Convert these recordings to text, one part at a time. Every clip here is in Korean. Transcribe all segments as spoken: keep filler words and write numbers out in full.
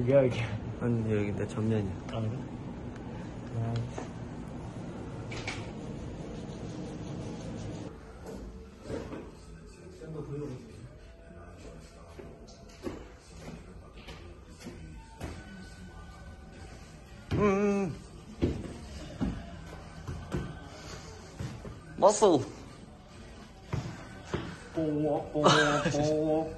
여기야, 여기야. 아니, 여기 내 전면이야. 아, 그래? 음. 머슬. 뽀, 뽀, 뽀.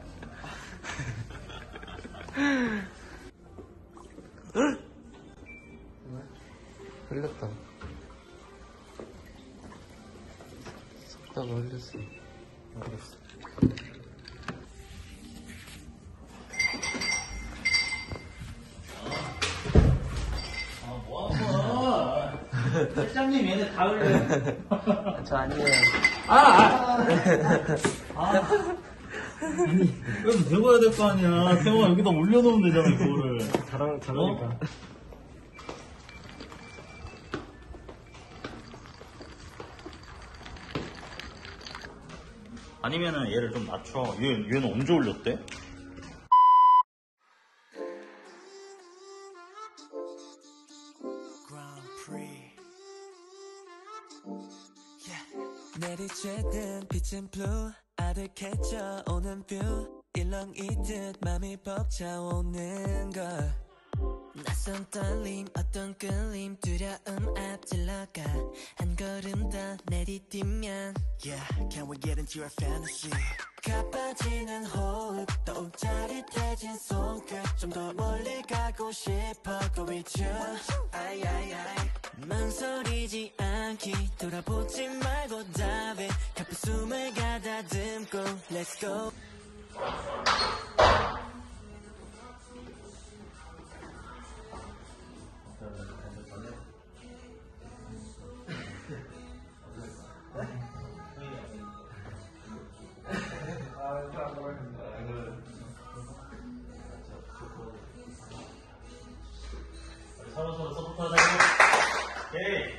흘렸다. 섞다가 흘렸어. 알겠어. 아, 뭐하는 거야? 실장님 얘네 다 흘려. 저 아니에요. 아! 아! 아. 아니, 그래도 배워야 될 거 아니야. 태영아, 여기다 올려놓으면 되잖아, 이거를. 잘하, 잘하니까. 어? 아니면은 얘를 좀 낮춰. 얘, 얘는 언제 올렸대? 내리쬐든 빛은 블루 아득해져 오는 뷰 일렁이듯 맘이 벅차오는 걸 낯선 떨림 어떤 끌림 두려움 앞질러가 한 걸음 더 내디디면 Yeah, can we get into your fantasy 가빠지는 호흡 더욱 짜릿해진 손끝 좀 더 멀리 가고 싶어 Go with you 아이 아이 아이 망설이지 않기 돌아보지 말고 답해 가쁜 숨을 가다듬고 Let's go 서로 서로 서포트하자고. 오케이.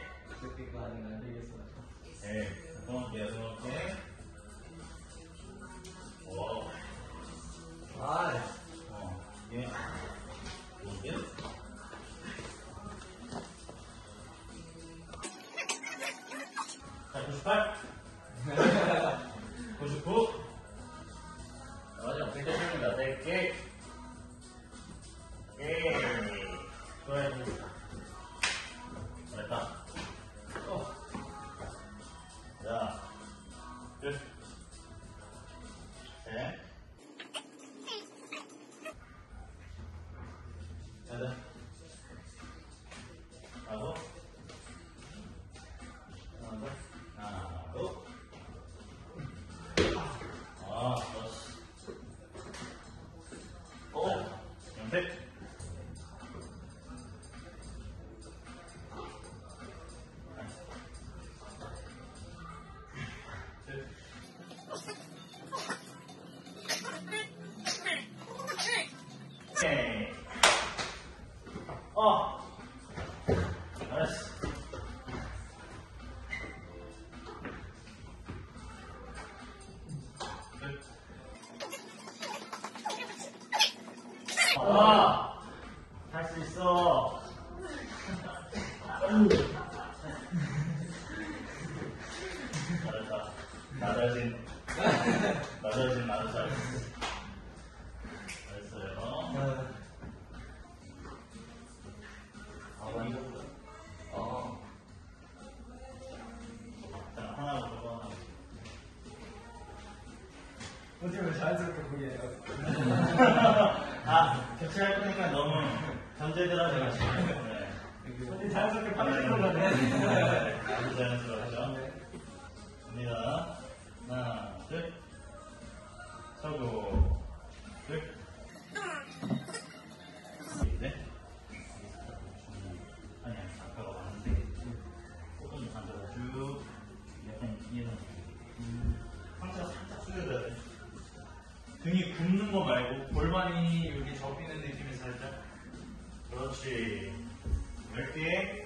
네, 고맙게, 고맙게. 오. 아, 어, 예. 뭔데? 자, 구십팔. 구십구. 맞아, 백 개 줍니다. 백 개. 예. 좋아요. 됐다. 어. 자, 끝. 셋. 가자. 하고. 하나 더. 하나 더. 아, 좋았어. 오, 연습. 오케이. 어. 잘했어. 아, 할 수 있어. 잘했다. 나 자신. 나 자신, 나도 잘했어. 잘했어요. 아, 많이 줬어. 어. 자, 하나 더, 하나. 어떻게 자연스럽게 보이네요. 아, 교체할 거니까 너무 견제들하셔가지고. 네. 어떻게 자연스럽게 빠지는 거네. 아주 자연스러워하죠. 갑니다. 하나, 둘. 서고, 둘. 네. 아니, 아니, 아까가 왔는데. 조금 앉아서 쭉. 약간 이해는. 상체가 살짝 숙여줘야 돼. 등이 굽는 거 말고 골반이 여기 접히는 느낌이 살짝. 그렇지. 열 개.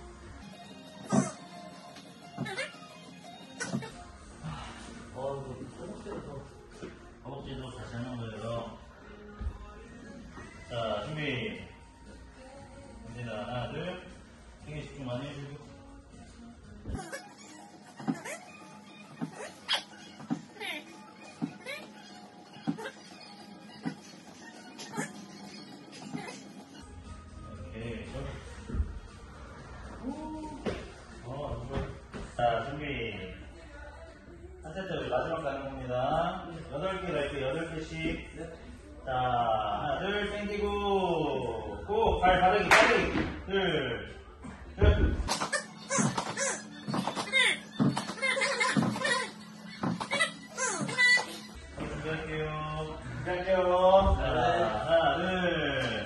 어, 허벅지도 허벅지도 다시 하는 거예요. 자, 준비. 자, 하나, 둘. 되게 집중 많이 해주고. 오케이. 어, 자, 준비. 한 세트 우리 마지막 가는 겁니다. 여덟 개 갈게요. 여덟 개씩. 자, 하나, 둘, 땡기고, 고, 발 바르기, 바르기. 둘, 둘. 준비할게요. 준비할게요. 자, 하나, 둘,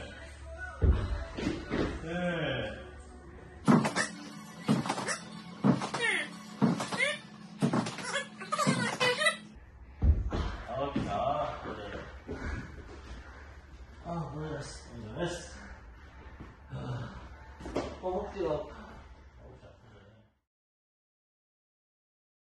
둘. 아홉 개 다. 아, 모르겠어. 됐어. 허벅지가